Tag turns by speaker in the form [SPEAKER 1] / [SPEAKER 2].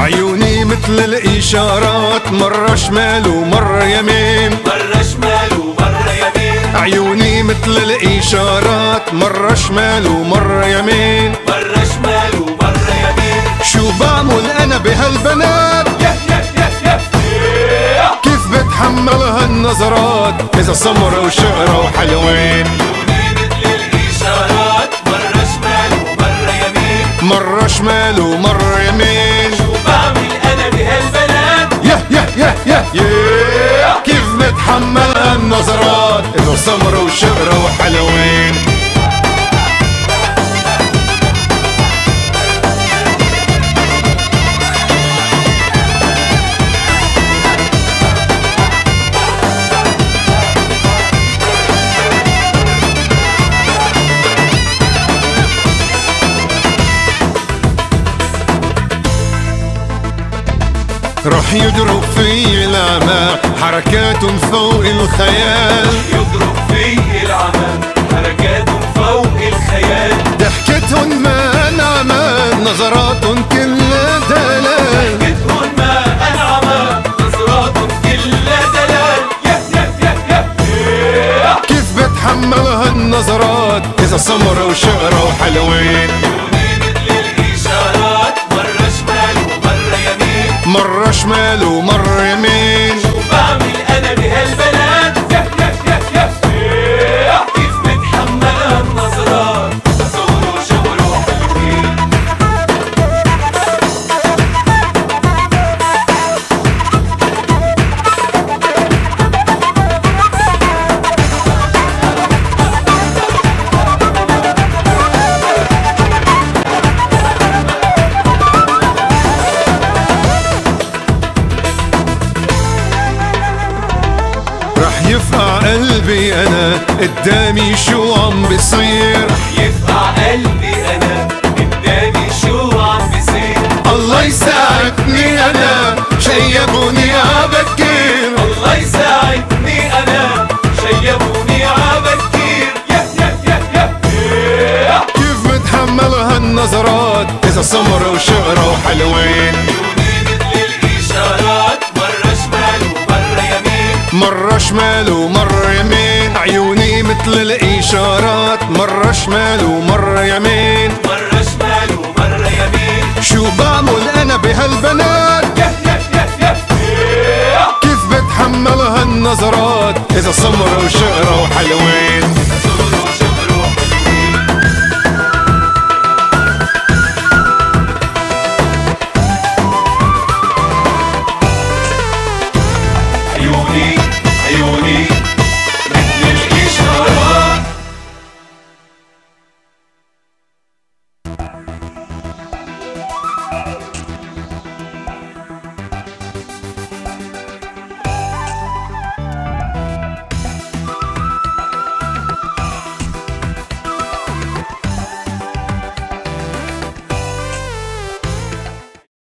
[SPEAKER 1] عيوني مثل الإشارات، مرة شمال ومرة يمين،
[SPEAKER 2] مرة شمال ومرة يمين.
[SPEAKER 1] عيوني مثل الإشارات، مرة شمال ومرة يمين،
[SPEAKER 2] مرة شمال ومرة يمين.
[SPEAKER 1] شو بعمل أنا بهالبنات؟ كيف بتحمل هالنظرات إذا سمرة وشقرة وحلوين؟ مرة شمال ومرة يمين،
[SPEAKER 2] شو بعمل أنا بهالبنات؟
[SPEAKER 1] كيف بتحمل هالنظرات إذا سمرة وشقرة وحلوين؟ رح يضرب في العمى حركات فوق الخيال،
[SPEAKER 2] يضرب في العمى حركات فوق الخيال.
[SPEAKER 1] ضحكتهم ما انعمى نظرات كلها دلال،
[SPEAKER 2] ضحكتهم ما انعمى نظرات كلها دلال.
[SPEAKER 1] كيف بتحمل هالنظرات إذا سمرة وشقرة وحلوين؟ مرة شمال ومرة يمين،
[SPEAKER 2] شو بعمل أنا بهالبنات؟ كيف بتحمل هالنظرات صوروا وشغلوا حلوين.
[SPEAKER 1] يفقع قلبي أنا قدامي شو عم بصير،
[SPEAKER 2] يفقع قلبي أنا قدامي شو عم بصير.
[SPEAKER 1] الله يساعدني أنا شيبوني عبكير،
[SPEAKER 2] الله يساعدني أنا شيبوني عبكير.
[SPEAKER 1] كيف بتحمل هالنظرات إذا سمرة وشقرة وحلوين؟ مرة شمال ومرة يمين، عيوني مثل الإشارات، مرة شمال ومرة يمين،
[SPEAKER 2] مرة شمال ومرة يمين.
[SPEAKER 1] شو بعمل أنا بهالبنات؟ كيف بتحمل هالنظرات إذا سمرة وشقرة وحلوين؟
[SPEAKER 2] عيوني